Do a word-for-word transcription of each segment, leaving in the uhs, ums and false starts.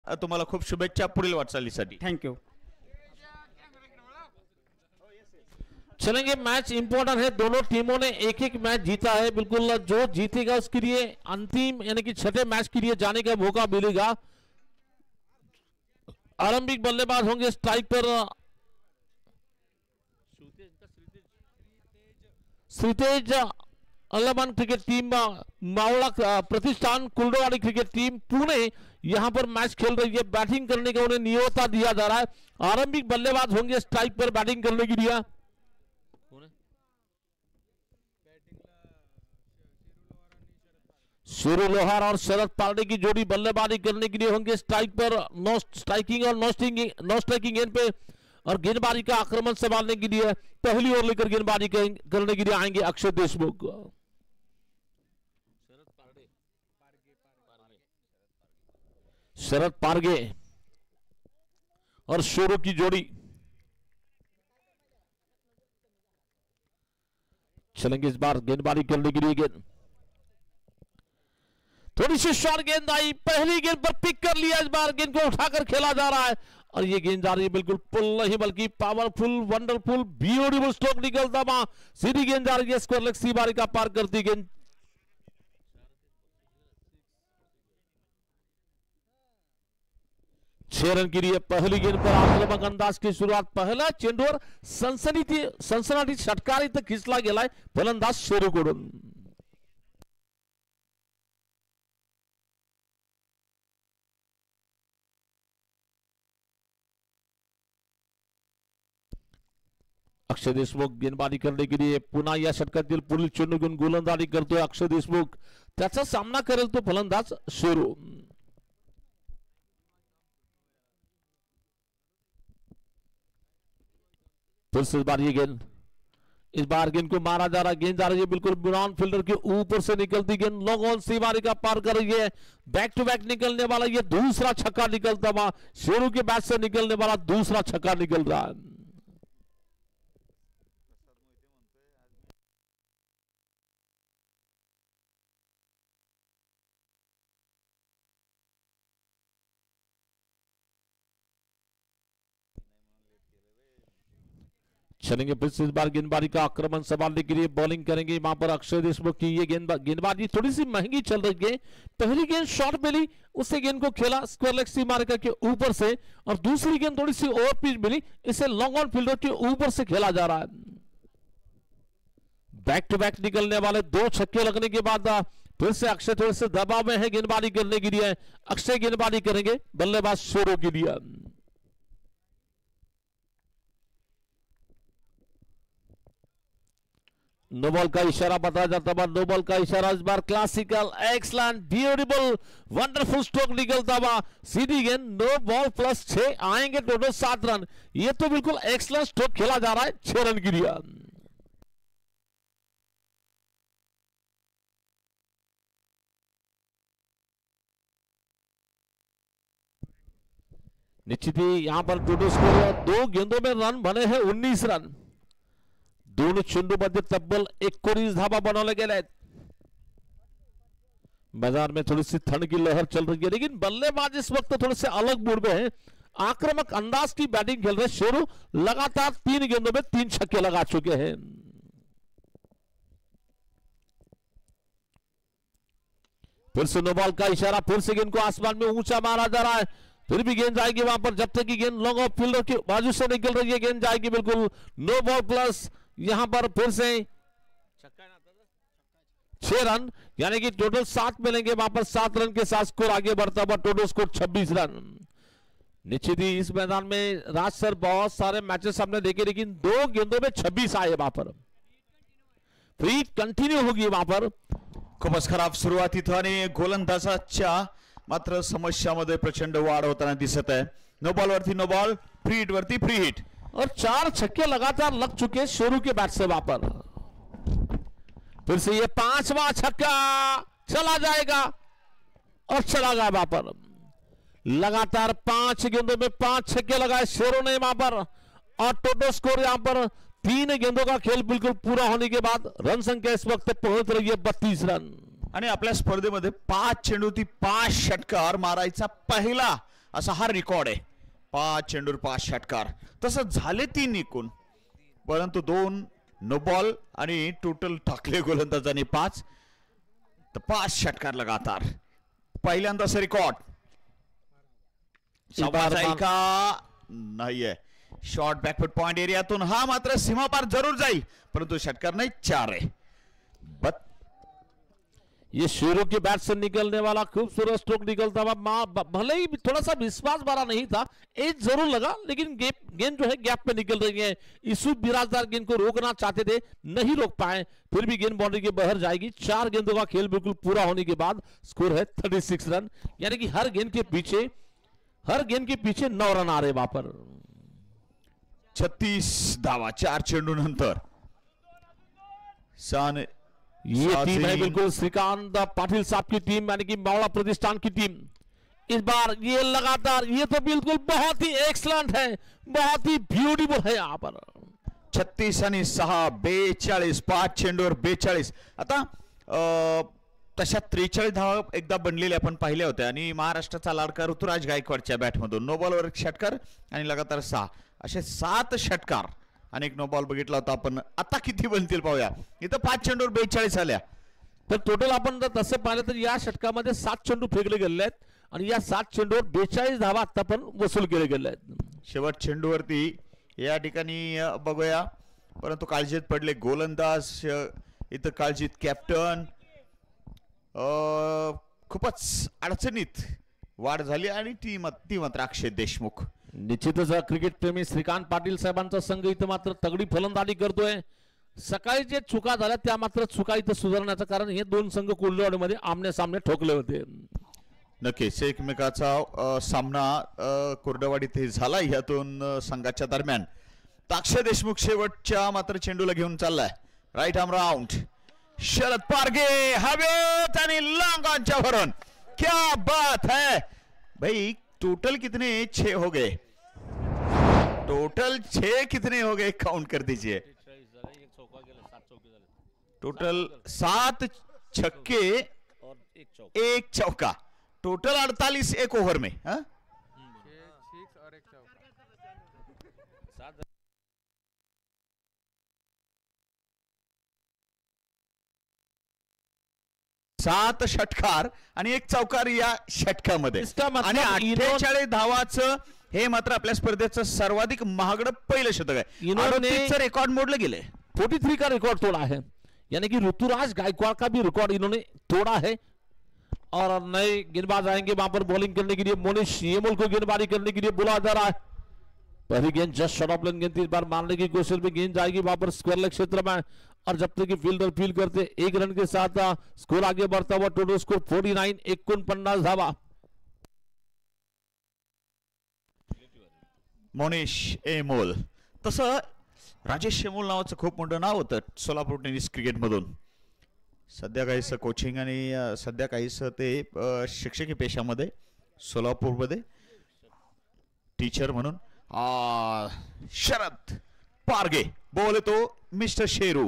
तुम्हाला खूप शुभेच्छा पुढील वाटचालीसाठी. Thank you. चलेंगे, मैच इंपॉर्टेंट है, दोनों टीमों ने एक एक मैच जीता है. बिल्कुल जो जीतेगा उसके लिए अंतिम यानी कि छठे मैच के लिए जाने का मौका मिलेगा. आरंभिक बल्लेबाज होंगे स्ट्राइक पर श्रीतेज अल्लामान क्रिकेट टीम, मावड़ा प्रतिष्ठान कुलडवाड़ी क्रिकेट टीम पुणे यहां पर मैच खेल रही है. बैटिंग करने का उन्हें न्योता दिया जा रहा है. आरंभिक बल्लेबाज होंगे स्ट्राइक पर बैटिंग करने के लिए शेरू लोहार और शरद पांडे की जोड़ी बल्लेबाजी करने के लिए होंगे स्ट्राइक पर. नो स्ट्राइकिंग और no striking no striking end पे और गेंदबाजी का आक्रमण संभालने के लिए पहली ओवर लेकर गेंदबाजी करने के लिए आएंगे अक्षय देशमुख. शरद पारगे और शेरू की जोड़ी चलेंगे. इस बार गेंदबाजी करने के लिए गेंद थोड़ी सी शॉर्ट गेंद आई, पहली गेंद पर पिक कर लिया. इस बार गेंद को उठाकर खेला जा रहा है और ये गेंद जा रही है बिल्कुल पुल नहीं बल्कि पावरफुल, वंडरफुल, ब्यूटीफुल स्ट्रोक निकलता वहां सीधी गेंद जा रही है स्क्वायर लेग सी बारी का पार करती गेंद. छह रन के लिए पहली गेंद पर आक्रामक अंदाज की शुरुआत. पहला चेंडूवर सनसनी सनसनाटी षटकार इथं खिचला गेलाय फलंदाज शेरूकडून. अक्षय देशमुख गेंदबाजी करने के लिए पुन्हा या षटकातील पुढील चेंडू घेऊन गोलंदाजी करतोय अक्षय देशमुख. त्याचा सामना करेल तो फलंदाज शेरू. फिर से इस बार ये गेंद इस बार गेंद को मारा जा रहा. गेंद जा रही है बिल्कुल ब्राउन फील्डर के ऊपर से निकलती गेंद लॉन्ग ऑन सी बारी का पार कर रही है. बैक टू बैक निकलने वाला ये दूसरा छक्का निकलता वहां शेरू के बैट से निकलने वाला दूसरा छक्का निकल रहा है. चलेंगे फिर से इस बार गेंदबाजी का आक्रमण संभालने के लिए बॉलिंग करेंगे वहां पर अक्षय देशमुख की. ये गेंद गेंदबाजी थोड़ी सी महंगी चल रही है. पहली गेंद शॉर्ट मिली, उससे गेंद को खेला स्क्वायर लेग सी मार्कर के ऊपर से और दूसरी गेंद थोड़ी सी ओवर पिच मिली, इसे लॉन्ग ऑन फील्डर के ऊपर से खेला जा रहा है. बैक टू बैक निकलने वाले दो छक्के लगने के बाद फिर से अक्षय थोड़े से दबाव में है गेंदबाजी करने के लिए. अक्षय गेंदबाजी करेंगे बल्लेबाज शेरू के लिए. नो बॉल का इशारा बताया जाता है. नो बॉल का इशारा इस बार classical excellent beautiful wonderful stroke निकलता हुआ सीधी गेंद. नो बॉल प्लस छह आएंगे टोटल सात रन. ये तो बिल्कुल एक्सलेंट स्ट्रोक खेला जा रहा है छह रन के लिए. निश्चित ही यहां पर टोटल स्कोर दो गेंदों में रन बने हैं उन्नीस रन. दोनों चेंडूमध्ये तब्बल एकोणीस धावा बनवल्या गेल्या आहेत. मैदान में थोड़ी सी ठंड की लहर चल रही है लेकिन बल्लेबाज इस वक्त थोड़े से अलग मूड में है. आक्रामक अंदाज की बैटिंग खेल रहे शेरू. लगातार तीन गेंदों में तीन छक्के लगा चुके हैं. फिर से नो बॉल का इशारा. फिर से गेंद को आसमान में ऊंचा मारा जा रहा है. फिर भी गेंद जाएगी वहां पर जब तक की गेंद लॉन्ग ऑफ फील्डर की बाजू से निकल रही है. गेंद जाएगी बिल्कुल नो बॉल प्लस. यहां पर फिर से छह रन यानी कि टोटल सात मिलेंगे वहां पर. सात रन के साथ स्कोर आगे बढ़ता हुआ टोटल स्कोर छब्बीस रन. निश्चित ही इस मैदान में राज सर बहुत सारे मैचेस हमने देखे लेकिन दो गेंदों में छब्बीस आए वहां पर. फ्री कंटिन्यू होगी वहां पर. खूपच खराब सुरुवात इथं आणि गोलंदाजाच्या मात्र समस्यामध्ये प्रचंड वाढ होताना दिसत आहे. नो बॉल वरती नो बॉल, फ्री हिट वरती फ्री हिट और चार छक्के लगातार लग चुके शेरू के बैट से वहां पर. फिर से ये पांचवा छक्का चला जाएगा और चला गया वहां पर. लगातार पांच गेंदों में पांच छक्के लगाए शेरू ने वहां पर और टोटल स्कोर यहां पर तीन गेंदों का खेल बिल्कुल पूरा होने के बाद रन संख्या इस वक्त पहुंच रही है बत्तीस रन. आणि आपल्या स्पर्धेमध्ये पाच चेंडूती पाच षटकार मारायचा पहिला असा हा रेकॉर्ड आहे. पाच चेंडूर पाच षटकार, तसं झाले तीन एकूण, परंतु दोन नो बॉल आणि टोटल टाकले गोलंदाजांनी पाच, तर पाच षटकार लगातार. पहिल्यांदाच रेकॉर्ड का नाहीये. शॉर्ट बॅकफुट पॉइंट एरियातून हा मात्र सीमापार जरूर जाईल, परंतु षटकार नहीं, चार है. बट ये शुरू के बैट से निकलने वाला खूबसूरत स्ट्रोक निकलता हुआ, भले ही थोड़ा सा विश्वास भरा नहीं था, एज जरूर लगा, लेकिन गेंद जो है गैप पे निकल रही है. यूसुफ बिराजदार गेंद को रोकना चाहते थे, नहीं रोक पाए, फिर भी गेंद बाउंड्री के बाहर जाएगी. चार गेंदों का खेल बिल्कुल पूरा होने के बाद स्कोर है छत्तीस रन, यानी कि हर गेंद के पीछे हर गेंद के पीछे नौ रन आ रहे वहां पर. छत्तीस धावा चार चेंडू नंतर. सान ये टीम है बिल्कुल श्रीकांत पाटिल साहब की टीम, यानी कि मावड़ा प्रतिष्ठान की टीम. इस बार ये लगातार, ये तो बिल्कुल बहुत ही एक्सलेंट है, बहुत ही ब्यूटीफुल है यहाँ पर. छत्तीस आणि सहा बेचाळीस, पाच चेंडूवर बेचाळीस. आता तशा त्रेचाळीस धावा एकदा बनलेल्या आपण पाहिल्या होत्या, आणि महाराष्ट्राचा लाडका ऋतुराज गायकवाडच्या बॅटमधून नो बॉलवर एक षटकार आणि लगातार सहा, असे सात षटकार आणि एक नो बॉल बघितला होता आपण. आता किती बनतील पाहूया. इथं पाच चेंडूवर बेचाळीस आल्या, तर टोटल आपण जर तसं पाहिलं तर या षटकामध्ये सात चेंडू फेकले गेले आहेत, आणि या सात चेंडूवर बेचाळीस धावा आता पण वसूल केले गेले आहेत. शेवट चेंडूवरती या ठिकाणी बघूया, परंतु काळजीत पडले गोलंदाज, इथं काळजीत कॅप्टन. खूपच अडचणीत वाढ झाली, आणि ती ती मात्र अक्षय देशमुख. निश्चितच क्रिकेट प्रेमी श्रीकांत पाटील साहेबांचा संघ इथं मात्र तगडी फलंदाजी करतोय. सकाळी जे चुका झाल्या त्या मात्र चुका इथं सुधारण्याचं, कारण हे दोन संघ कोल्हापूरमध्ये आमने सामने ठोकले होते. नक्कीच एकमेकाचा सामना कोरडवाडीत झाला या दोन संघाच्या दरम्यान. अक्षय देशमुख शेवटच्या मात्र चेंडूला घेऊन चाललाय. Right arm round, Sharad Parge हवेत आणि लॉन्ग ऑनच्या भरून. क्या बात है भाई. टोटल कितने छह हो गए, टोटल छह कितने हो गए, काउंट कर दीजिए. टोटल सात छक्के एक चौका, टोटल अड़तालीस एक ओवर में. हा? सात षटकार आणि एक चौकार या षटकामध्ये, आणि अठ्ठेचाळीस धावाचं हे मात्र आपल्या स्पर्धेचं सर्वाधिक महागड पहिलं शतक आहे. इन्होंने रेकॉर्ड मोडलं गेले, तैंतालीस का रिकॉर्ड तोड़ा है, यानी कि ऋतुराज गायकवाड़ का भी रिकॉर्ड इन्होंने तोड़ा है. और नए गेंदबाज आएंगे वहां पर बॉलिंग करने के लिए. मोनिश येमुल को गेंदबाजी करने के लिए बुलाया जा रहा है. पहली गेंद जस्ट शॉर्ट ऑफ लेन गेंद थी, इस बार मारने की कोशिश में गेंद जाएगी वहां पर स्क्वायर लेग क्षेत्र में, और जब तक फील्डर फील्ड करते एक रन के साथ स्कोर आगे बढ़ता हुआ. टोटल स्कोर उनचास एकोणपन्नास धावा. मोनिश येमुल, तसं राजेश येमुल नावाचं खूप मोठं नाव होतं सोलापूर टेनिस क्रिकेट मधून. सध्या काहीसं कोचिंग आणि सध्या काहीसं ते शिक्षकी पेशामध्ये सोलापूरमध्ये टीचर म्हणून. शरद पारगे बोले तो मिस्टर शेरू.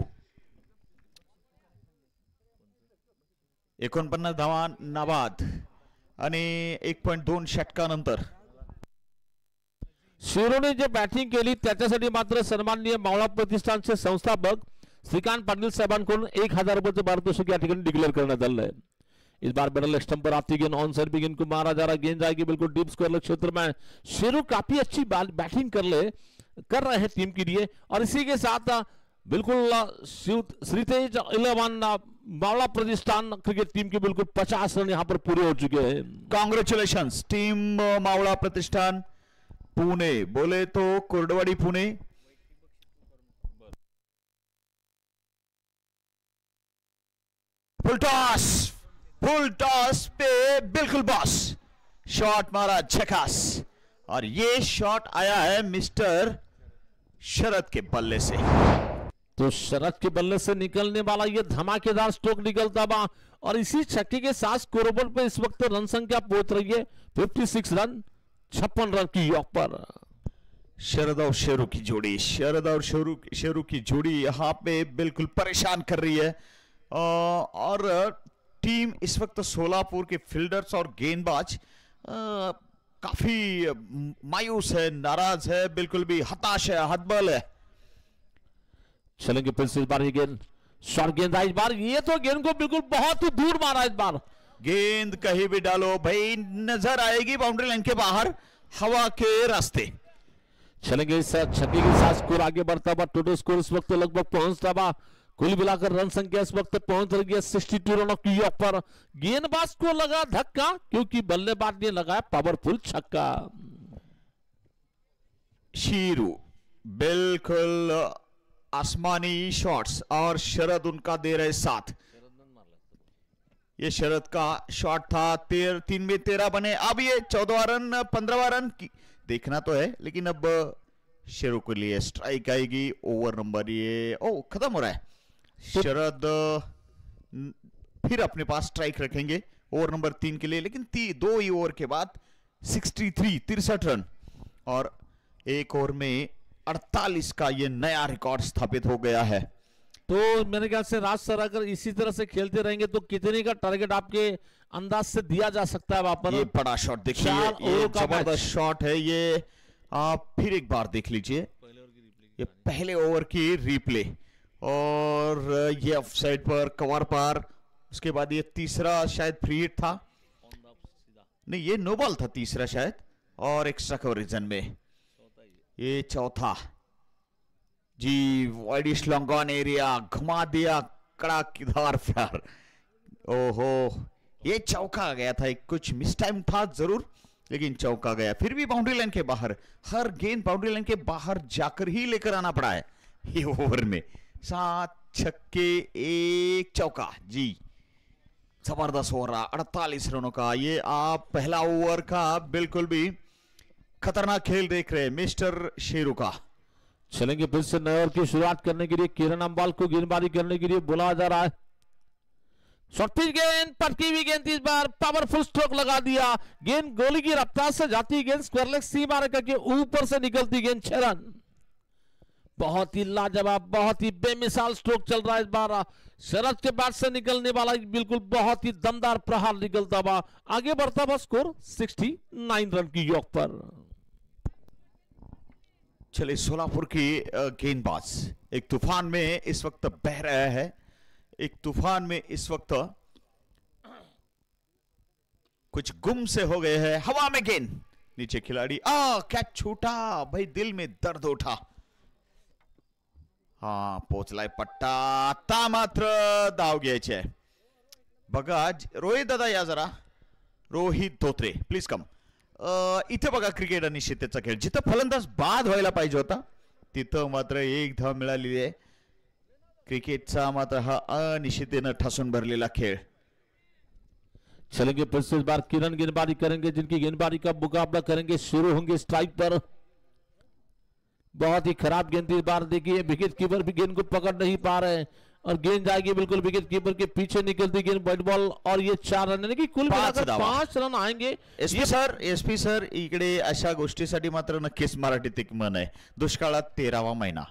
एकोणपन्नास धावा नाबाद आणि एक पॉइंट दोन षटकानंतर. शेरूने जे बॅटिंग केली त्याच्यासाठी मात्र सन्माननीय मावळा प्रतिष्ठानचे संस्थापक श्रीकांत पाटील साहेबांकडून एक हजार रुपये पारितोषिक या ठिकाणी डिक्लेअर करण्यात आलं है. इस बार मिडल लेग स्टंप पर आती गेंद ऑन साइड भी गेंद को मारा जा रहा, गेंद जाएगी बिल्कुल डीप स्क्वायर क्षेत्र में. शेरू काफी अच्छी बैटिंग कर ले कर रहे हैं टीम के लिए, और इसी के साथ बिल्कुल श्रीतेज इलेवन मावड़ा प्रतिष्ठान क्रिकेट टीम के बिल्कुल पचास रन यहाँ पर पूरे हो चुके हैं. कांग्रेचुलेशंस टीम मावड़ा प्रतिष्ठान पुणे, बोले तो Koradwadi Pune. Full toss, full toss पे बिल्कुल बॉस, शॉट मारा झकास, और ये शॉट आया है मिस्टर शरद के बल्ले से. तो शरद के बल्ले से निकलने वाला ये धमाकेदार स्ट्रोक निकलता हुआ, और इसी छक्के के साथ स्कोरबोर्ड पे इस वक्त रन संख्या पहुंच रही है छप्पन रन, छप्पन रन की योग पर. शरद और शेरू की जोड़ी, शरद और शेरू शेरू की जोड़ी यहाँ पे बिल्कुल परेशान कर रही है. और टीम इस वक्त सोलापुर के फील्डर्स और गेंदबाज काफी मायूस है, नाराज है, बिल्कुल भी हताश है, हतबल है। चलेंगे फिर से इस बार ये गेंद शॉर्ट गेंद इस बार, ये तो गेंद को बिल्कुल बहुत ही दूर मारा इस बार। गेंद कहीं भी डालो भाई नजर आएगी बाउंड्री लाइन के बाहर, हवा के रास्ते। चलेंगे इस छक्के के साथ स्कोर आगे बढ़ता हुआ, टोटल स्कोर इस वक्त लगभग पहुंचता हुआ, कुल मिलाकर रन संख्या इस वक्त पहुंच रही है बासठ रनों की योग पर। गेंदबाज को लगा धक्का क्योंकि बल्लेबाज ने लगाया पावरफुल छक्का। शीरू बिल्कुल आसमानी शॉट्स और शरद उनका दे रहे साथ। ये शरद का शॉट था, तेर, तीन में तेरह बने, अब ये चौदहवा रन पंद्रहवा रन की देखना तो है, लेकिन अब शेरू के लिए स्ट्राइक आएगी। ओवर नंबर ये ओ खत्म हो रहा है। शरद फिर अपने पास स्ट्राइक रखेंगे ओवर नंबर तीन के लिए, लेकिन ती, दो ही ओवर के बाद तिरसठ तिरसठ रन और एक ओवर में अड़तालीस का ये नया रिकॉर्ड स्थापित हो गया है। तो मेरे ख्याल से राज सर अगर इसी तरह से खेलते रहेंगे तो कितने का टारगेट आपके अंदाज से दिया जा सकता है वहां पर? ये बड़ा शॉट देखिए, ये जबरदस्त शॉट है ये। आप फिर एक बार देख लीजिए, ये पहले ओवर की रिप्ले और ये ऑफसाइड पर कवर पर, उसके बाद ये तीसरा शायद फ्री हिट था, नहीं ये नो बॉल था तीसरा शायद, और एक्स्ट्रा कवरेजन में ये चौथा जी वाइडिश लॉन्ग ऑन एरिया घुमा दिया कड़ाकेदार प्यार। ओहो ये चौका गया था, एक कुछ मिस टाइम था जरूर, लेकिन चौका गया। फिर भी बाउंड्री लाइन के बाहर, हर गेंद बाउंड्री लाइन के बाहर जाकर ही लेकर आना पड़ा है ये ओवर में। सात छक्के एक चौका जी, जबरदस्त हो रहा अड़तालीस रनों का। ये आप पहला ओवर का बिल्कुल भी खतरनाक खेल देख रहे हैं मिस्टर शेरू का। चलेंगे फिर से नए ओवर की शुरुआत करने के लिए किरण अम्बाल को गेंदबाजी करने के लिए बुलाया जा रहा है। शॉर्ट पिच गेंद, पटकी हुई गेंद, इस बार पावरफुल स्ट्रोक लगा दिया। गेंद गोली की रफ्तार से जाती गेंद स्क्वायर लेग सीमा रेखा के ऊपर से निकलती गेंद छह रन। बहुत ही लाजवाब, बहुत ही बेमिसाल स्ट्रोक चल रहा है इस बार। शरद के बैट से निकलने वाला बिल्कुल बहुत ही दमदार प्रहार निकलता हुआ आगे बढ़ता हुआ स्कोर उनहत्तर रन की योग पर। चले सोलापुर की गेंदबाज एक तूफान में इस वक्त बह रहा है, एक तूफान में इस वक्त कुछ गुम से हो गए हैं। हवा में गेंद, नीचे खिलाड़ी, आ कैच छूटा भाई, दिल में दर्द उठा। हा पोचलाय पट्टा, ता मात्र धाव घ्यायचे। बघा रोहित दादा या जरा, रोहित धोत्रे प्लीज कम। इथे बघा क्रिकेट अनिश्चिततेचा खेळ, जिथं फलंदाज बाद व्हायला पाहिजे होता तिथं मात्र एक धाव मिळालेली आहे। क्रिकेटचा मात्र हा अनिश्चिततेनं ठासून भरलेला खेळ। चलेंगे फिर से इस बार किरण गेंदबाजी करेंगे, जिनकी गेंदबाजी का मुकाबला करेंगे, शुरू होंगे स्ट्राइक पर। बहुत ही खराब गेंद इस बार, देखिए विकेट कीपर भी गेंद को पकड़ नहीं पा रहे हैं और गेंद जाएगी बिल्कुल विकेट कीपर के पीछे निकलती गेंद व्हाइट बॉल, और ये चार रन यानी कि कुल मिलाकर पांच रन आएंगे। एसपी सर एसपी सर इकडे अशा गोष्टीसाठी मात्र नक्कीच मराठीत एक म्हण आहे, दुष्काळात तेरावा महिना।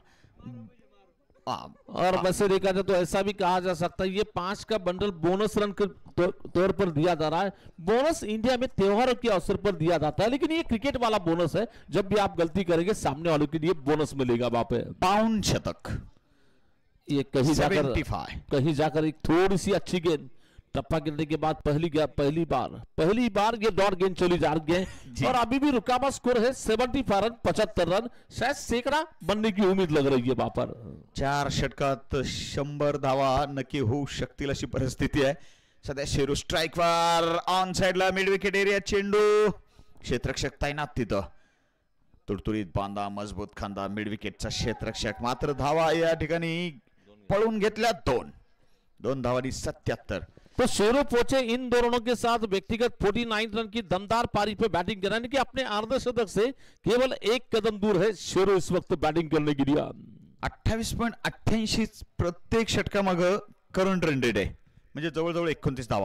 और वैसे देखा जाए तो ऐसा भी कहा जा सकता है ये पांच का बंडल बोनस रन के तौर पर दिया जा रहा है। बोनस इंडिया में त्योहारों के अवसर पर दिया जाता है, लेकिन ये क्रिकेट वाला बोनस है, जब भी आप गलती करेंगे सामने वालों के लिए बोनस मिलेगा वहां पे। पाउंड शतक, ये कहीं जाकर कहीं जाकर एक थोड़ी सी अच्छी गेंद, टप्पा गिरने के बाद पहली पहली बार पहली बार ये डॉट गेंद चली जा रही है और अभी भी रुका हुआ स्कोर है पचहत्तर रन पचहत्तर रन, शायद सैकड़ा बनने की उम्मीद लग रही है वहां पर। चार षटकात शंभर धावा नक्की होऊ शकतील अशी परिस्थिती आहे सध्या। शेरू स्ट्राइकवर, ऑन साइडला मिड विकेट एरिया चेंडू, क्षेत्ररक्षक तैनात तिथं, तुडतुडीत बांधा मजबूत खांदा मिड विकेटचा क्षेत्ररक्षक, मात्र धावा या ठिकाणी पळून घेतल्या दोन दोन धावांनी सत्याहत्तर। तो शेरू पहुंचे इन दोनों के साथ व्यक्तिगत उनचास रन की दमदार पारी पे बैटिंग कराने की अपने अर्धशतक से केवल एक कदम दूर है शेरू इस वक्त बैटिंग करने के लिए। अठ्ठावीस पॉइंट अठ्ठ्याऐंशी प्रत्येक षटकामाग करंट रन रेट आहे, म्हणजे जवळजवळ एकोणतीस धावा।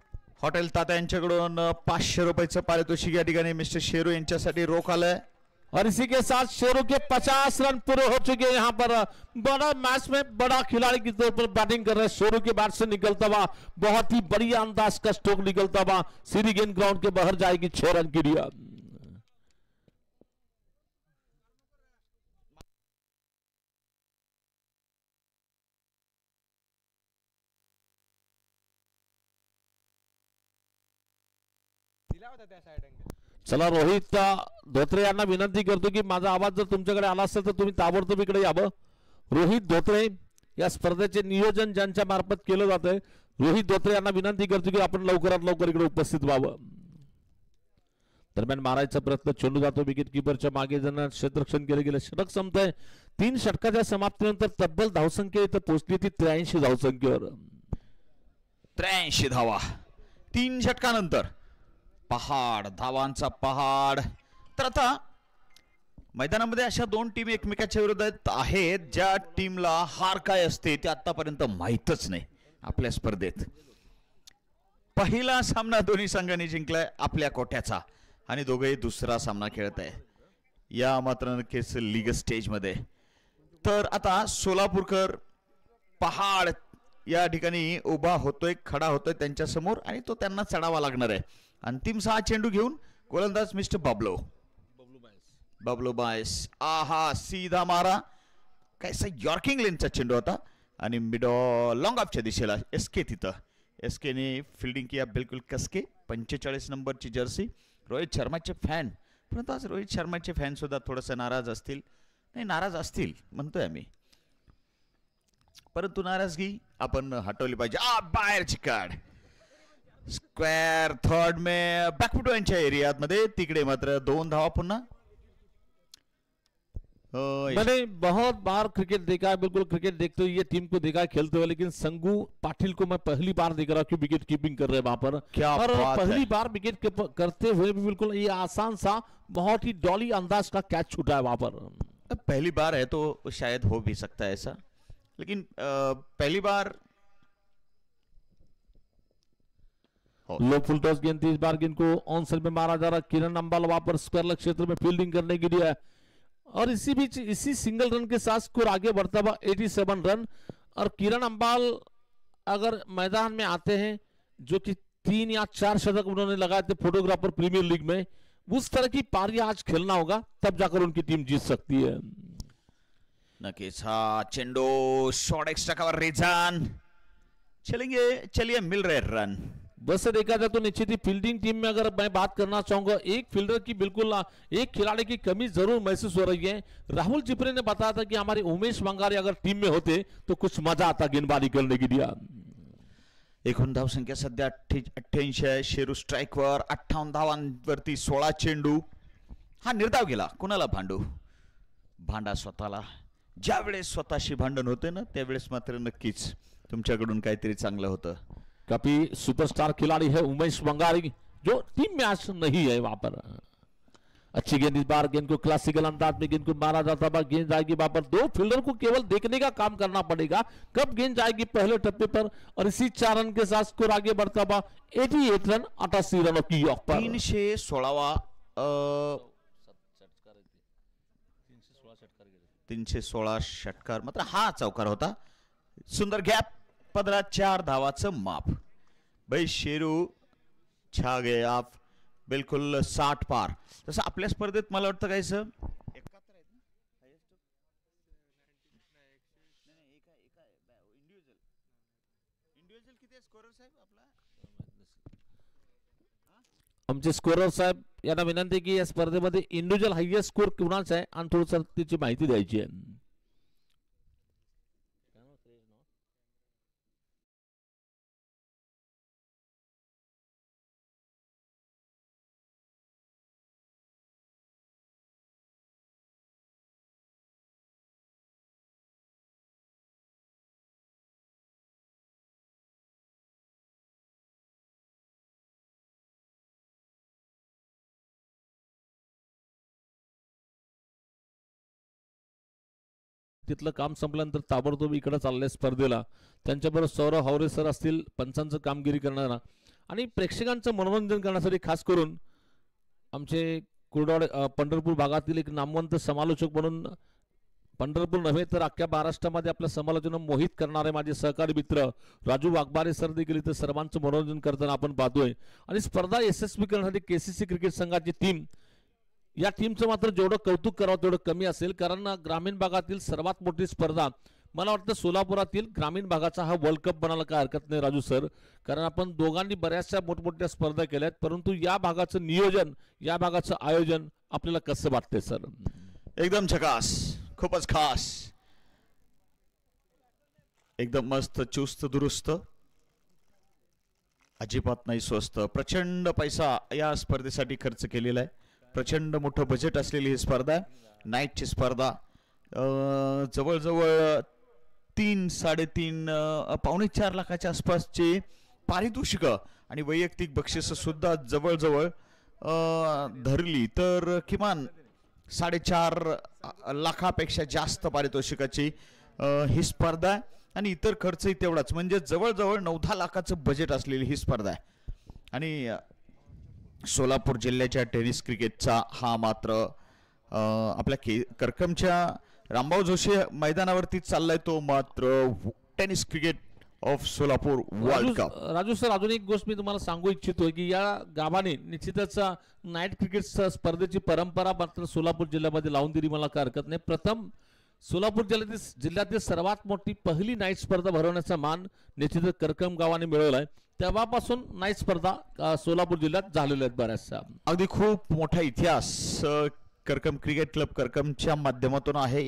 हॉटेल तात्या यांच्याकडून पाचशे रुपयाचं पारितोषिक या ठिकाणी मिस्टर शेरू यांच्यासाठी रोख आलंय। और इसी के साथ शेरू के पचास रन पूरे हो चुके हैं। यहाँ पर बड़ा मैच में बड़ा खिलाड़ी के तौर पर बैटिंग कर रहे हैं। शेरू के बैट से निकलता हुआ बहुत ही बढ़िया अंदाज का स्ट्रोक निकलता हुआ सीधी गेंद ग्राउंड के बाहर जाएगी, छह रन की लिया। चला रोहित धोत्रे यांना विनंती करतो की माझा आवाज जर तुमच्याकडे आला असेल तर तुम्ही ताबडतोब इकडे यावं। रोहित धोत्रे या स्पर्धेचे नियोजन ज्यांच्या मार्फत केलं जातंय, रोहित धोत्रे यांना विनंती करतो की आपण लवकरात लवकर इकडे उपस्थित व्हावं। दरम्यान मारायचा प्रयत्न, चेंडू जातो विकेट किपरच्या मागे, जण क्षेत्ररक्षण केले गेले, षटक संपतंय। तीन षटकाच्या समाप्तीनंतर तब्बल धावसंख्या इथं पोहोचली ती त्र्याऐंशी धावसंख्येवर। त्र्याऐंशी धावा तीन षटकानंतर, पहाड, धावांचा पहाड। तर आता मैदानामध्ये अशा दोन टीम एकमेकाच्या विरोधात आहेत ज्या टीमला हार काय असते ते आतापर्यंत माहीतच नाही आपल्या स्पर्धेत। पहिला सामना दोन्ही संघांनी जिंकलाय आपल्या कोट्याचा आणि दोघेही दुसरा सामना खेळत आहे या मात्र नक्कीच लीग स्टेज मध्ये। तर आता सोलापूरकर पहाड या ठिकाणी उभा होतोय, खडा होतोय त्यांच्या समोर आणि तो त्यांना चढावा लागणार आहे। अंतिम सहा चेंडू घेऊन गोलंदाज मिस्टर बबलो बबलो बायस, आहा सीधा मारा, कैसा यॉर्किंग लेनचा चेंडू होता आणि मिड लॉंग ऑफच्या दिशेला एसके तिथं एसकेने फिल्डिंग किया बिलकुल कसके। पंचेचाळीस नंबरची जर्सी, रोहित शर्माचे फॅन, परंतु आज रोहित शर्माचे फॅन सुद्धा थोडंसं नाराज असतील, नाही नाराज असतील म्हणतोय आम्ही, परंतु नाराजगी आपण हटवली पाहिजे। आ बाहेरची काढ, स्क्वेअर थर्ड में बॅकफुट यांच्या एरियात मध्ये, तिकडे मात्र दोन धावा पुन्हा। मैंने बहुत बार क्रिकेट देखा है, बिल्कुल क्रिकेट देखते हुए ये टीम को देखा है खेलते हुए, लेकिन संगू पाटिल को मैं पहली बार देख रहा हूँ कि विकेट कीपिंग कर रहे हैं वहां पर। क्या और बात पहली है। बार विकेट करते हुए भी बिल्कुल ये आसान सा बहुत ही डॉली अंदाज का कैच छूटा है वहां पर। पहली बार है तो शायद हो भी सकता है ऐसा, लेकिन आ, पहली बार लो फुल टॉस गेंद थी, इस बार गेंद को ऑन साइड में मारा जा रहा। किरण अंबाल वहां पर स्क्वायर क्षेत्र में फील्डिंग करने के लिए, और इसी बीच इसी सिंगल रन के साथ स्कोर आगे बढ़ता हुआ सत्तासी रन। और किरण अंबाल अगर मैदान में आते हैं, जो कि तीन या चार शतक उन्होंने लगाए थे फोटोग्राफर प्रीमियर लीग में, उस तरह की पारी आज खेलना होगा तब जाकर उनकी टीम जीत सकती है। नक्कीच हा चेंडू शॉर्ट एक्स्ट्रा कवर रिजान, चलेंगे चलिए मिल रहे रन। वैसे देखा जाए तो निश्चित ही फील्डिंग टीम में अगर मैं बात करना चाहूंगा, एक फील्डर की बिल्कुल एक खिलाड़ी की कमी जरूर महसूस हो रही है। राहुल चिपरे ने बताया था कि हमारे उमेश बंगारी अगर टीम में होते तो कुछ मजा आता गेंदबाजी करने के लिए। एकूण धाव संख्या सध्या अठ्ठ्याऐंशी आहे। शेरू स्ट्राईकवर अठ्ठावन्न धावांवरती सोळा चेंडू। हा निर्धाव गेला, कुणाला भांडू, भांडा स्वतःला। ज्यावेळेस स्वतःशी भांडण होते ना त्यावेळेस मात्र नक्कीच तुमच्याकडून काहीतरी चांगलं होतं। काफी सुपरस्टार खिलाड़ी है उमेश बंगारी, जो टीम में आज नहीं है वहां पर। अच्छी गेंद, इस बार गेंद को क्लासिकल अंदाज में गेंद को मारा जाता है, गेंद जाएगी वहां पर। दो फील्डर को केवल देखने का काम करना पड़ेगा कब गेंद जाएगी पहले टप्पे पर, और इसी चार रन के साथ स्कोर आगे बढ़ता हुआ अठासी रन अठासी रनों की योग पर। तीनशे सोळावा तीनशे सोळा षटकार, मात्र हा चौकार होता। सुंदर गॅप, पंधरा चार धावाचं माप। भाई शेरू छा गए आप, बिल्कुल साठ पार। तसं आपल्या स्पर्धेत मला वाटतं काय सर आमचे स्कोरर साहेब यांना विनंती की या स्पर्धेमध्ये इंडिव्हिज्युअल हायएस्ट स्कोर कुणाचा आहे आणि थोडंसं त्याची माहिती द्यायची आहे। तिथलं काम संपल्यानंतर ताबडतोब इकडे चालले स्पर्धेला। त्यांच्याबरोबर सौरभ हावरे सर असतील पंचांचं कामगिरी करणारा, आणि प्रेक्षकांचं मनोरंजन करण्यासाठी खास करून आमचे कुर्डवाडी अ, पंढरपूर भागातील एक नामवंत समालोचक म्हणून पंढरपूर नव्हे तर अख्ख्या महाराष्ट्रामध्ये आपल्या समालोचन मोहित करणारे माझे सहकारी मित्र राजू वाघबारे सर देखील इथं सर्वांचं मनोरंजन करताना आपण पाहतोय. आणि स्पर्धा यशस्वी करण्यासाठी केसीसी क्रिकेट संघाची टीम, या टीमचं मात्र जेवढं कौतुक करावं तेवढं कमी असेल, कारण ग्रामीण भागातील सर्वात मोठी स्पर्धा मला वाटतं सोलापुरातील ग्रामीण भागाचा हा वर्ल्ड कप बनायला काय हरकत नाही राजू सर, कारण आपण दोघांनी बऱ्याचशा मोठमोठ्या स्पर्धा केल्यात, परंतु या भागाचं नियोजन, या भागाचं आयोजन आपल्याला कसं वाटतंय सर? एकदम झकास, खूपच खास, एकदम मस्त, चुस्त दुरुस्त, अजिबात नाही स्वस्त. प्रचंड पैसा या स्पर्धेसाठी खर्च केलेला आहे. प्रचंड मोठं बजेट असलेली ही स्पर्धा आहे. नाईटची स्पर्धा, जवळजवळ तीन साडेतीन पावणे चार लाखाच्या आसपासचे पारितोषिक आणि वैयक्तिक बक्षीस सुद्धा जवळजवळ धरली तर किमान साडेचार लाखापेक्षा जास्त पारितोषिकाची ही स्पर्धा आहे. आणि इतर खर्चही तेवढाच, म्हणजे जवळजवळ नऊ दहा लाखाचं बजेट असलेली ही स्पर्धा आहे. आणि सोलापूर जिल्ह्याच्या टेनिस क्रिकेटचा हा मात्र आपल्या के करकमच्या रामभाऊ जोशी मैदानावरती चाललाय तो मात्र tennis cricket of Solapur world cup. Raju sir, अजून एक गोष्ट मी तुम्हाला सांगू इच्छितोय की या गावाने निश्चितच नाईट क्रिकेट स्पर्धेची परंपरा मात्र सोलापूर जिल्ह्यामध्ये लावून दिली, मला काय हरकत नाही. प्रथम सोलापूर जिल्ह्यातील जिल्ह्यातील सर्वात मोठी पहिली नाईट स्पर्धा भरवण्याचा मान निश्चितच करकम गावाने मिळवलाय. तेव्हापासून नाईट स्पर्धा सोलापूर जिल्ह्यात झालेल्या आहेत बऱ्याचशा. अगदी खूप मोठा इतिहास करकम क्रिकेट क्लब करकमच्या माध्यमातून आहे.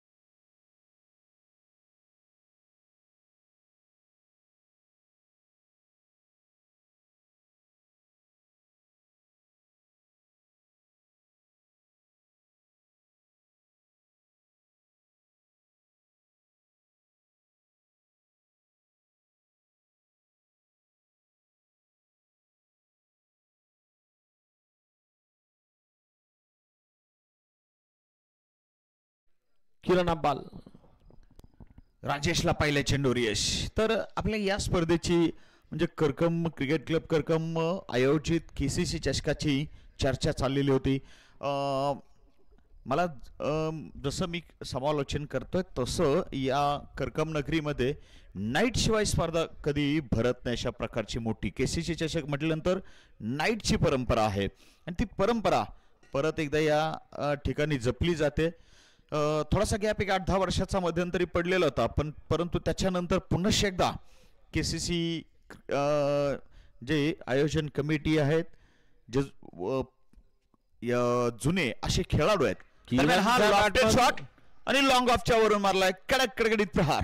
किरण अब्बाल, राजेशला पाहिलं चेंडूर यश. तर आपल्या या स्पर्धेची म्हणजे करकम क्रिकेट क्लब करकम आयोजित केसीसी चषकाची चर्चा चाललेली होती. मला जसं मी समालोचन करतोय तसं या करकम नगरीमध्ये नाईट शिवाय स्पर्धा कधी भरत नाही. अशा प्रकारची मोठी केसीसी चषक म्हटल्यानंतर नाईटची परंपरा आहे आणि ती परंपरा परत एकदा या ठिकाणी जपली जाते. थोडासा गॅप एक आठ दहा वर्षाचा मध्यंतरी पडलेला होता, पण परंतु त्याच्यानंतर पुन्हा एकदा केसीसी जे आयोजन कमिटी आहेत, जे जुने असे खेळाडू आहेत, हा लॉफ्टेड शॉट आणि लॉंग ऑफच्या वरून मारलाय कडक कडकडीत प्रहार.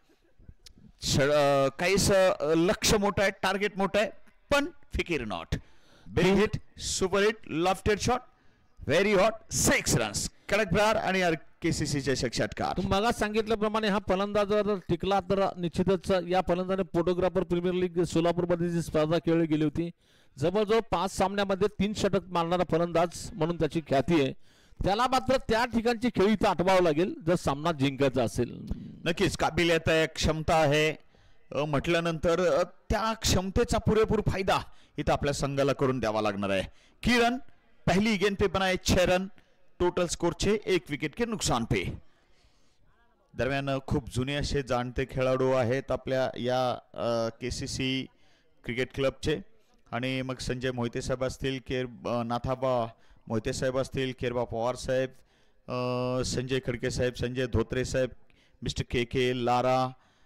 काहीच लक्ष मोठं आहे, टार्गेट मोठं आहे, पण फिकीर not. Big hit, super hit, lofted shot, very hot, six runs, कडक प्रहार आणि केसीसीचे षटकार. मग सांगितल्याप्रमाणे हा फलंदाज जर टिकला तर निश्चितच या फलंदाजाने फोटोग्राफर प्रीमियर लीग सोलापूर मध्ये जी स्पर्धा खेळली गेली होती, जवळजवळ पाच सामन्यामध्ये तीन षटक मारणारा फलंदाज म्हणून त्याची ख्याती आहे. त्याला मात्र त्या ठिकाणची खेळी इथं आठवावं लागेल जर सामना जिंकायचा असेल. नक्कीच काबिलियत आहे, क्षमता आहे म्हटल्यानंतर त्या क्षमतेचा पुरेपूर फायदा इथं आपल्या संघाला करून द्यावा लागणार आहे. किरण पहली गेंद पे बनाए छह रन, टोटल स्कोर छे, एक विकेट के नुकसान पे. दरम्यान खूप जुने असे जाणते खेळाडू आहेत आपल्या या केसीसी क्रिकेट क्लबचे. आणि मग संजय मोहिते साहेब असतील, केर नाथाबा मोहिते साहेब असतील, केरबा पवार साहेब, संजय खडके साहेब, संजय धोत्रे साहेब, mister K K Lara,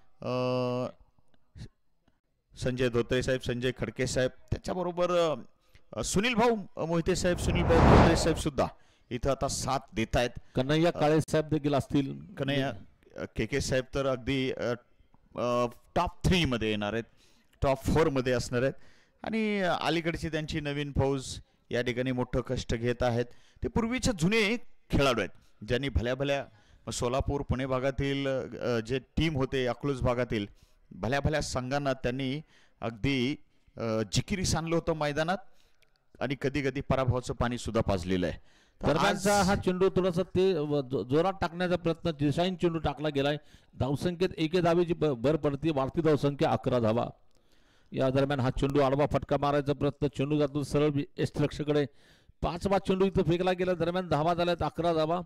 Sanjay Dhotre साहेब, संजय खडके साहेब, त्याच्याबरोबर सुनील भाऊ मोहिते साहेब, सुनील भाऊ धोत्रे साहेब सुद्धा इथं आता साथ देत आहेत. कन्हैया काळे साहेब देखील असतील. कन्हैया के के साहेब तर अगदी टॉप थ्री मध्ये येणार आहेत, टॉप फोर मध्ये असणार आहेत. आणि अलीकडची त्यांची नवीन फौज या ठिकाणी मोठं कष्ट घेत आहेत. ते पूर्वीचे जुने खेळाडू आहेत ज्यांनी भल्या भल्या सोलापूर पुणे भागातील जे टीम होते, अकलूज भागातील भल्या भल्या संघांना त्यांनी अगदी जिकिरीस आणलं होतं मैदानात आणि कधी कधी पराभवाचं पाणी सुद्धा पाजलेलं आहे. दरम्यानचा हा चेंडू थोडासा ते जोरात टाकण्याचा प्रयत्न, डिझाईन चेंडू टाकला गेलाय. धावसंख्येत एके धावेची भर पडते, वाढती धावसंख्या अकरा धावा. या दरम्यान हा चेंडू आडवा फटका मारायचा प्रयत्न, चेंडू जातो सरळ एष्टरक्षकडे पाचवा चेंडू इथं फेकला गेला, दरम्यान धावा झाल्यात अकरा धावा.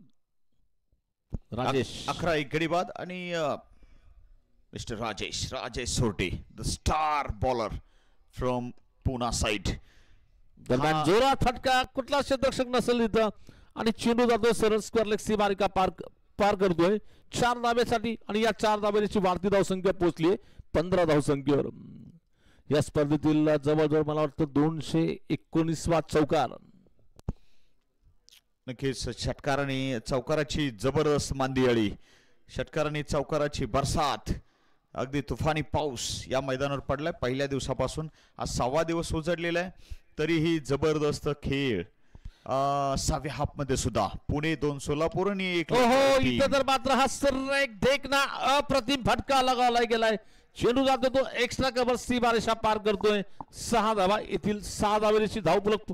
राजेश अकरा एक गडी बाद आणि mister Rajesh Rajesh Sorte the star bowler from Poona side. दरम्यान जोरात फटका, कुठला क्षेत्ररक्षक नसेल इथं आणि चेंडू जातोय सरळ स्क्वेअर लेग सीमारेखा पार पार करतोय चार धाब्यासाठी आणि या चार धाब्याची वाढती धावसंख्या पोहोचली आहे पंधरा धावसंख्येवर. या स्पर्धेतील जवळजवळ मला वाटतं दोनशे एकोणीसवा चौकार. नक्कीच षटकार आणि चौकाराची जबरदस्त मांदियाळी, षटकार आणि चौकाराची बरसात, अगदी तुफानी पाऊस या मैदानावर पडलाय पहिल्या दिवसापासून. आज सहावा दिवस उजडलेला आहे तरीही जबरदस्त खेळ. सहाव्या हाफ मध्ये सुद्धा पुणे दोन सोलापूर आणि एक. हो इथं तर मात्र हा सर्रेक देखना अप्रतिम फटका लगावला गेलाय. चेंडू जातो तो एक्स्ट्रा कव्हर सीमारेषा पार करतोय. सहा धावा येथील सहा धावेची धावफलक.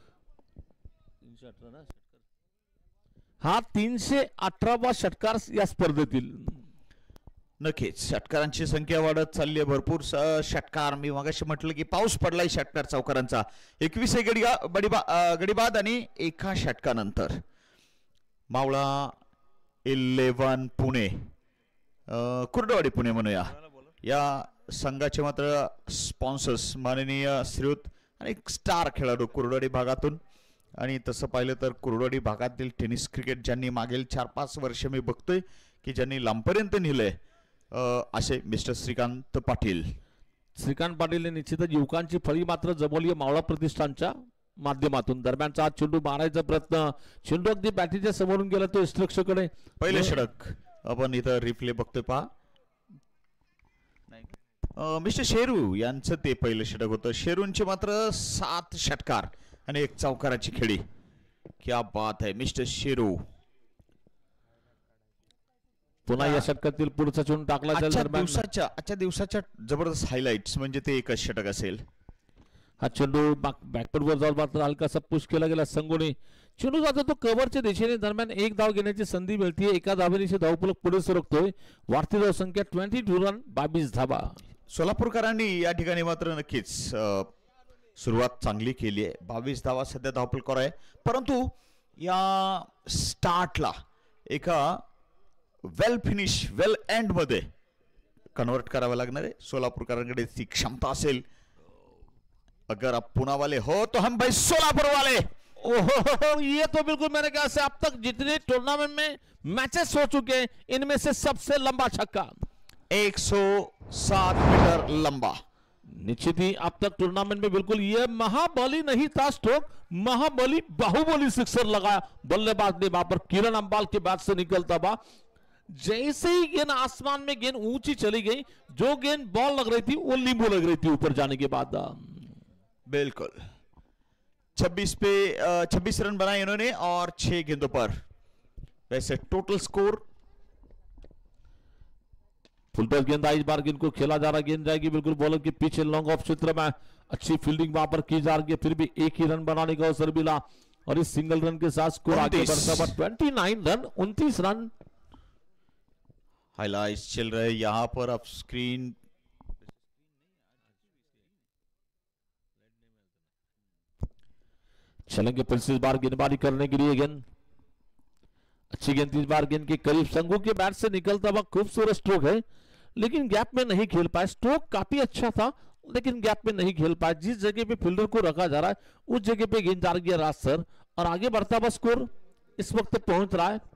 हा तीनशे अठरावा षटकार या स्पर्धेतील. नक्कीच षटकारांची संख्या वाढत चालली आहे भरपूर. षटकार मी मगाशी म्हटलं की पाऊस पडलाय षटकार चौकारांचा. एकवीस गडी गडीबाद आणि एका षटकानंतर मावळा इलेव्हन पुणे कुर्डवाडी पुणे म्हणूया या संघाचे मात्र स्पॉन्सर्स माननीय श्रीयुत आणि स्टार खेळाडू कुर्डवाडी भागातून. आणि तसं पाहिलं तर कुर्डवाडी भागातील टेनिस क्रिकेट ज्यांनी मागील चार पाच वर्ष मी बघतोय की ज्यांनी लांबपर्यंत नेलंय असे मिस्टर श्रीकांत पाटील. श्रीकांत पाटील निश्चितच युवकांची फळी मात्र जमवली मावळा प्रतिष्ठानच्या माध्यमातून. दरम्यानचा हा चेंडू मारायचा प्रयत्न, चेंडू अगदी बॅटीच्या समोरून गेला तो यष्टीरक्षकाकडे. पहिले षटक आपण इथं रिप्ले बघतोय पहा. मिस्टर शेरू यांचं ते पहिलं षटक होतं. शेरूंचे मात्र सात षटकार आणि एक चौकाराची खेळी. क्या बात है मिस्टर शेरू. पुन्हा या षटकातील पुढचा चेंडू टाकला. आजच्या दिवसाच्या आजच्या दिवसाच्या जबरदस्त हायलाइट्स म्हणजे ते एकच षटक असेल. हा चेंडू बॅकवर्ड जाऊन मात्र हलकासा पुश केला गेला संघोने. चेंडू जातो तो कव्हरच्या दिशेने. दरम्यान एक धाव घेण्याची संधी मिळते. एका धावेने धावफलक पुढे सरकतोय. वाढती धावसंख्या ट्वेंटी टू रन बावीस धावा. सोलापूरकरांनी या ठिकाणी मात्र नक्कीच सुरुवात चांगली केली आहे. बावीस धावा सध्या धावफलकावर आहे. परंतु या स्टार्टला एका वेल फिनिश वेल एंड मध्ये कन्वर्ट करावं लागणार आहे. सोलापूरकरांकडे ती क्षमता असेल. अगर आप पुना वाले हो तो हम भाई सोलापुर वाले. ओहो ये तो बिल्कुल मैंने कहा से अब तक जितने टूर्नामेंट में मैचेस हो चुके हैं इनमें से सबसे लंबा छक्का. एक सौ सात मीटर लंबा. निश्चित ही अब तक टूर्नामेंट में बिल्कुल ये महाबली नहीं था स्ट्रोक, महाबली बाहुबली सिक्सर लगाया. बल्लेबाज ने वहां पर किरण अंबाल के बैट से निकलता हुआ जैसे ही गेंद आसमान में गेंद ऊंची चली गई, जो गेंद बॉल लग रही थी वो नींबू लग रही थी ऊपर जाने के बाद. बिल्कुल छब्बीस पे छब्बीस रन बनाए इन्होंने और छह गेंदों पर. वैसे टोटल स्कोर फुल टॉस गेंद इस बार गेंद को खेला जा रहा. गेंद जाएगी बिल्कुल बॉलर के पीछे लॉन्ग ऑफ क्षेत्र में. अच्छी फील्डिंग वहां पर की जा रही है. फिर भी एक ही रन बनाने का अवसर मिला और इस सिंगल रन के साथ स्कोर आगे बढ़ता हुआ ट्वेंटी नाइन रन उनतीस रन. हाइलाइट्स चल रहे यहां पर अब स्क्रीन. चलेंगे फिर से इस बार गेंदबाजी करने के लिए. गेंद अच्छी गेंद इस बार गेंद के करीब संघू के बैट से निकलता हुआ खूबसूरत स्ट्रोक है लेकिन गैप में नहीं खेल पाए. स्ट्रोक काफी अच्छा था लेकिन गैप में नहीं खेल पाए. जिस जगह पे फील्डर को रखा जा रहा है उस जगह पे गेंद जा रही है राज सर और आगे बढ़ता हुआ स्कोर इस वक्त पहुंच रहा है.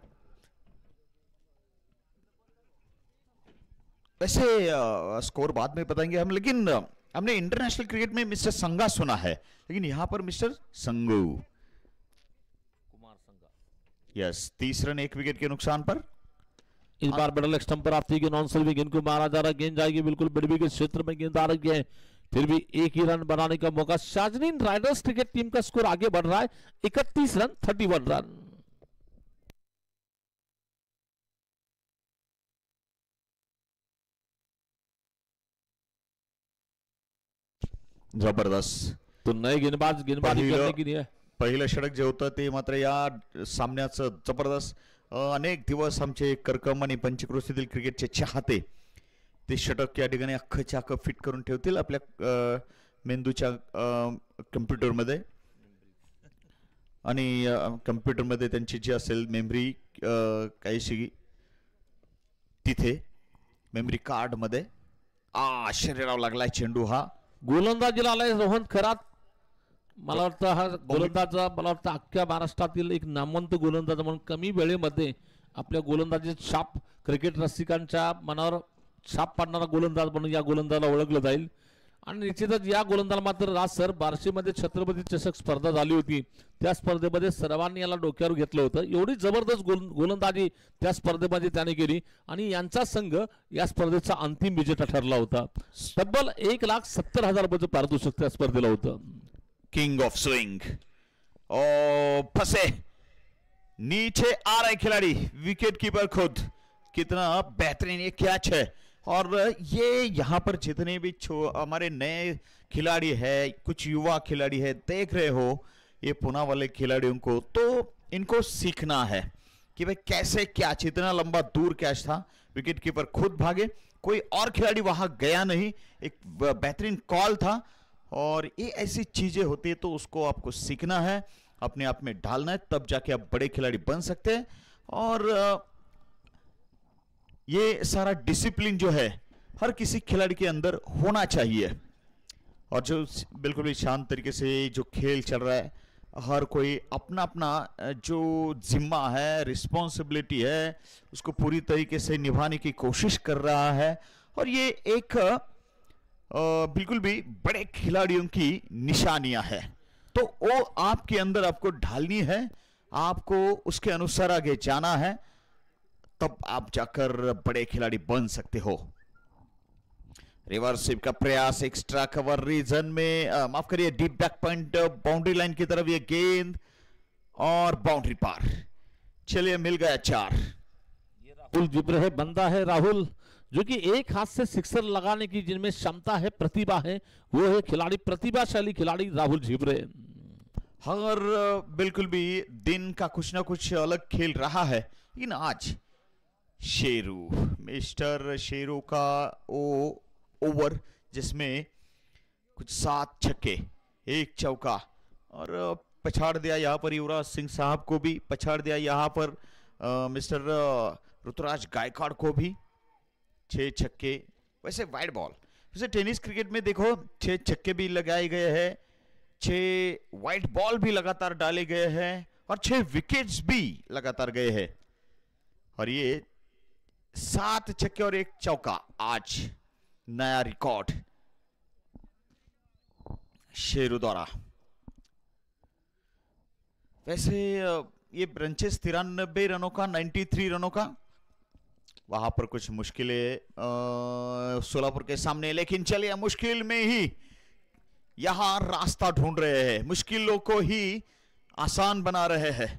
वैसे स्कोर बाद में बताएंगे हम, लेकिन हमने इंटरनेशनल क्रिकेट में मिस्टर संगा सुना है लेकिन यहां पर मिस्टर संगू. कुमार संगा. यस तीस रन एक विकेट के नुकसान पर. इस बार मिडल स्टंप पर आती है नॉन सर्विंग गेंद को मारा जा रहा. गेंद जाएगी बिल्कुल बिडबी के क्षेत्र में. गेंद आ रही है फिर भी एक ही रन बनाने का मौका. शाजनीन राइडर्स क्रिकेट टीम का स्कोर आगे बढ़ रहा है इकतीस रन थर्टी वन रन. जबरदस्त. तो नए गेंदबाज गेंदबाजी करने की लिए पहिलं षटक जे होतं ते मात्र या सामन्याचं जबरदस्त. अनेक दिवस आमचे करकम आणि पंचक्रोशीतील क्रिकेटचे चाहते ते षटक या ठिकाणी अख्खच्या अख्खं फिट करून ठेवतील आपल्या मेंदूच्या कम्प्युटरमध्ये. आणि कम्प्युटरमध्ये त्यांची जी असेल मेमरी काहीशी तिथे मेमरी कार्डमध्ये आ शरीरावर लागलाय चेंडू. हा गोलंदाजीला आलाय रोहन खरात. मला वाटतं हा गोलंदाज मला वाटतं अख्ख्या महाराष्ट्रातील एक नामवंत गोलंदाज म्हणून कमी वेळेमध्ये आपल्या गोलंदाजी छाप क्रिकेट रसिकांच्या मनावर छाप पाडणारा गोलंदाज म्हणून या गोलंदाजाला ओळखलं जाईल. आणि निश्चितच या गोलंदाज मात्र राज सर बार्शीमध्ये छत्रपती चषक स्पर्धा झाली होती. त्या स्पर्धेमध्ये सर्वांनी याला डोक्यावर घेतलं होतं. एवढी जबरदस्त गोल गोलंदाजी त्या स्पर्धेमध्ये त्याने केली आणि यांचा संघ या स्पर्धेचा अंतिम विजेता ठरला होता. तब्बल एक लाख सत्तर हजार रुपयाचं पारितोषिक त्या स्पर्धेला होतं. किंग ऑफ स्विंग ओ फंसे, नीचे आ रहे खिलाड़ी, विकेट कीपर खुद. कितना बेहतरीन ये कैच है. और ये यहाँ पर जितने भी हमारे नए खिलाड़ी है, कुछ युवा खिलाड़ी है, देख रहे हो ये पुणे वाले खिलाड़ियों को, तो इनको सीखना है कि भाई कैसे कैच, इतना लंबा दूर कैच था, विकेट कीपर खुद भागे, कोई और खिलाड़ी वहां गया नहीं, एक बेहतरीन कॉल था. और ये ऐसी चीजें होती है तो उसको आपको सीखना है, अपने आप में ढालना है, तब जाके आप बड़े खिलाड़ी बन सकते हैं. और ये सारा डिसिप्लिन जो है हर किसी खिलाड़ी के अंदर होना चाहिए. और जो बिल्कुल भी शांत तरीके से जो खेल चल रहा है, हर कोई अपना अपना जो जिम्मा है, रिस्पॉन्सिबिलिटी है, उसको पूरी तरीके से निभाने की कोशिश कर रहा है. और ये एक बिल्कुल भी बड़े खिलाड़ियों की निशानियां है, तो वो आपके अंदर आपको ढालनी है, आपको उसके अनुसार आगे जाना है, तब आप जाकर बड़े खिलाड़ी बन सकते हो. रिवर्स स्वीप का प्रयास, एक्स्ट्रा कवर रीजन में, आ, माफ करिए deep back point boundary line की तरफ ये गेंद और बाउंड्री पार. चलिए मिल गया चार. राहुल जिब्रे है, बंदा है राहुल, जो कि एक हाथ से सिक्सर लगाने की जिनमें क्षमता है, प्रतिभा है, वो है खिलाड़ी, प्रतिभाशाली खिलाड़ी राहुल जिब्रे. हर बिल्कुल भी दिन का कुछ ना कुछ अलग खेल रहा है, लेकिन आज शेरू, मिस्टर शेरू का ओ ओवर जिसमें कुछ सात छक्के, एक चौका, और पछाड़ दिया यहाँ पर युवराज सिंह साहब को भी, पछाड़ दिया यहाँ पर आ, मिस्टर ऋतुराज गायकवाड़ को भी. छह छक्के. वैसे वाइड बॉल, वैसे टेनिस क्रिकेट में देखो छह छक्के भी लगाए गए हैं, छह वाइड बॉल भी लगातार डाले गए हैं, और छह विकेट्स भी लगातार गए हैं. और ये सात छक्के और एक चौका, आज नया रिकॉर्ड शेरू द्वारा. वैसे ये ब्रंचेस तिरानबे रनों का, तिरानवे रनों का, वहां पर कुछ मुश्किलें सोलापुर के सामने, लेकिन चलिए मुश्किल में ही यहां रास्ता ढूंढ रहे हैं, मुश्किलों को ही आसान बना रहे हैं.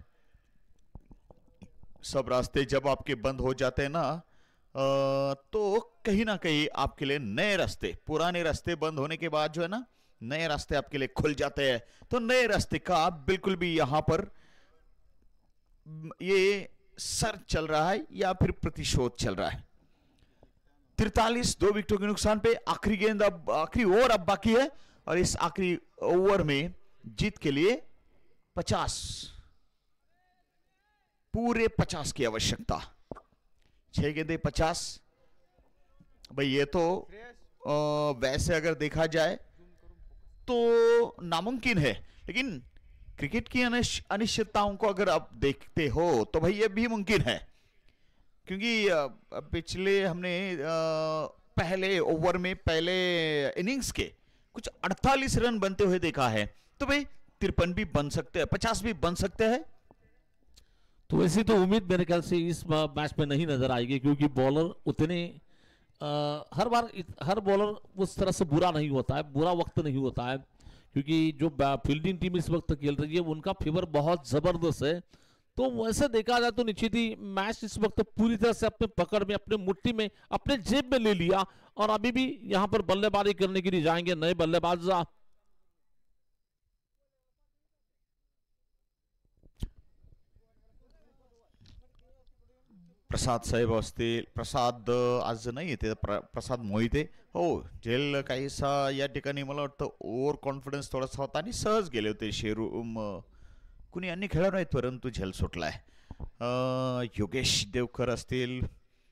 सब रास्ते जब आपके बंद हो जाते हैं ना, आ, तो कहीं ना कहीं आपके लिए नए रास्ते, पुराने रास्ते बंद होने के बाद जो है ना, नए रास्ते आपके लिए खुल जाते हैं. तो नए रास्ते का बिल्कुल भी यहां पर ये सर्च चल रहा है या फिर प्रतिशोध चल रहा है. तिरतालीस, दो विकेटों के नुकसान पे आखिरी गेंद, अब आखिरी ओवर अब बाकी है, और इस आखिरी ओवर में जीत के लिए पचास, पूरे पचास की आवश्यकता. छह गेंदे पचास, भाई ये तो आ, वैसे अगर देखा जाए तो नामुमकिन है, लेकिन क्रिकेट की अनिश्चितताओं को अगर आप देखते हो तो भाई ये भी मुमकिन है. क्योंकि पिछले हमने पहले ओवर में, पहले इनिंग्स के कुछ अड़तालीस रन बनते हुए देखा है, तो भाई तिरपन भी बन सकते हैं, पचास भी बन सकते हैं. तो वैसे तो उम्मीद मेरे ख्याल से इस मैच में नहीं नजर आएगी, क्योंकि बॉलर उतने आ, हर बार हर बॉलर उस तरह से बुरा नहीं होता है, बुरा वक्त नहीं होता है, क्योंकि जो फील्डिंग टीम इस वक्त खेल रही है उनका फेवर बहुत जबरदस्त है. तो वैसे देखा जाए तो निश्चित ही मैच इस वक्त पूरी तरह से अपने पकड़ में, अपने मुट्ठी में, अपने जेब में ले लिया, और अभी भी यहां पर बल्लेबाजी करने के लिए जाएंगे नए बल्लेबाज. प्रसाद साहेब असतील, प्रसाद आज नाही येते, प्र, प्रसाद मोहिते हो, झेल काहीसा या ठिकाणी मला वाटतं ओव्हर कॉन्फिडन्स थोडासा होता आणि सहज गेले होते शेरू कुणी अन्य खेळाडू आहेत परंतु झेल सुटलाय. अं, योगेश देवकर असतील.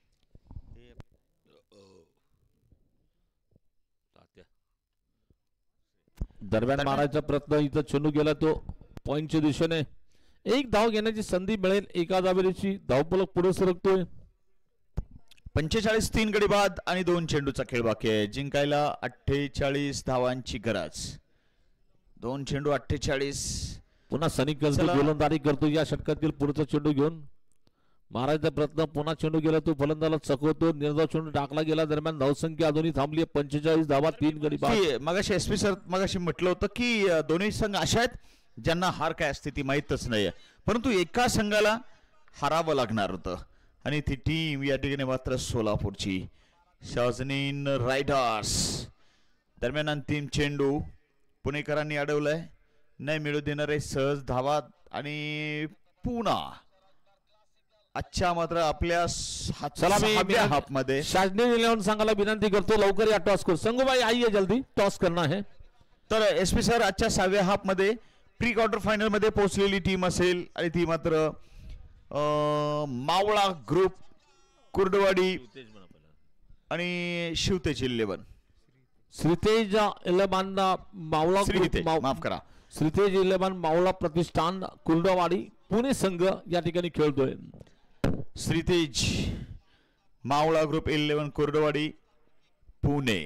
दरम्यान मारायचा प्रयत्न इथं चेंडू गेला तो पॉइंटच्या दिशेने. एक धाव घेण्याची संधी मिळेल. एका धावेची धावफलक पुढे सरकतोय. पंचेचाळीस तीन गडी बाद आणि दोन चेंडूचा खेळ बाकी आहे. जिंकायला अठ्ठेचाळीस धावांची गरज. दोन चेंडू अठ्ठेचाळीस. पुन्हा सनी कसबे गोलंदाजी करतो या षटकातील पुढचा चेंडू घेऊन. मारायचा प्रयत्न पुन्हा चेंडू गेला तो फलंदाला चकवतो. निर्धाव चेंडू टाकला गेला. दरम्यान धावसंख्या अजूनही थांबली आहे. पंचेचाळीस धावा तीन गडी बाद. मगाशी एस पी सर मगाशी म्हटलं होतं की दोन्ही संघ अशा आहेत ज्यांना हार काय असते ती माहीतच नाही, परंतु एका संघाला हारावं लागणार होतं आणि ती टीम या ठिकाणी मात्र सोलापूरची शाजनीन रायडर्स. दरम्यान अंतिम चेंडू पुणेकरांनी अडवलाय. नाही मिळू देणारे सहज धावा आणि पुन्हा अच्छा मात्र आपल्या हाफ मध्ये शाजनीन इलेवन संघाला विनंती करतो लवकर या टॉस कर. संगूबाई आइए जल्दी टॉस करना है. तर एस पी सर आजच्या सहाव्या हाफ मध्ये प्री क्वार्टर फायनल मध्ये पोहोचलेली टीम असेल आणि ती मात्र मावळा ग्रुप कुर्डवाडी आणि Shivtej eleven. Shritej eleven Mavala group माफ करा श्रीतेज इलेवन मावळा प्रतिष्ठान कुर्डवाडी पुणे संघ या ठिकाणी खेळतोय. श्रीतेज मावळा ग्रुप इलेवन कुर्डवाडी पुणे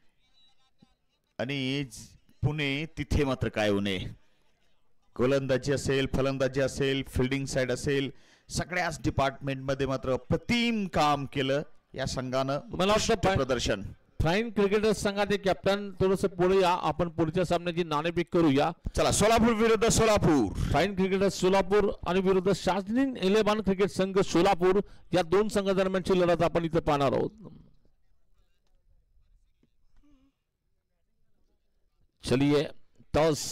आणि पुणे तिथे मात्र काय होणे. गोलंदाजी असेल फलंदाजी असेल फिल्डिंग साइड असेल सगळ्याच डिपार्टमेंट मध्ये मात्र अप्रतिम काम केलं या संघानं. मला वाटतं प्रदर्शन. फाईन क्रिकेटर संघाचे कॅप्टन थोडस पुढे या. आपण पुढच्या सामन्याची नाणेफेक करूया. चला सोलापूर विरुद्ध सोलापूर. फाईन क्रिकेटर सोलापूर आणि विरुद्ध शाजनीन इलेवन क्रिकेट संघ सोलापूर या दोन संघ दरम्यानची लढत आपण इथे पाहणार आहोत. चलिए टॉस.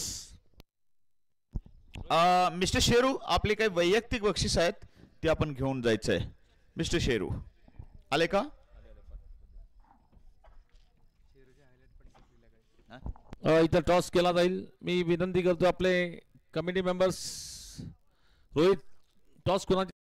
मिस्टर शेरू आपले काही वैयक्तिक बक्षीस आहेत ते आपण घेऊन जायचंय. मिस्टर शेरू आले का? इथं टॉस केला जाईल. मी विनंती करतो आपले कमिटी मेंबर्स रोहित टॉस कोणाचे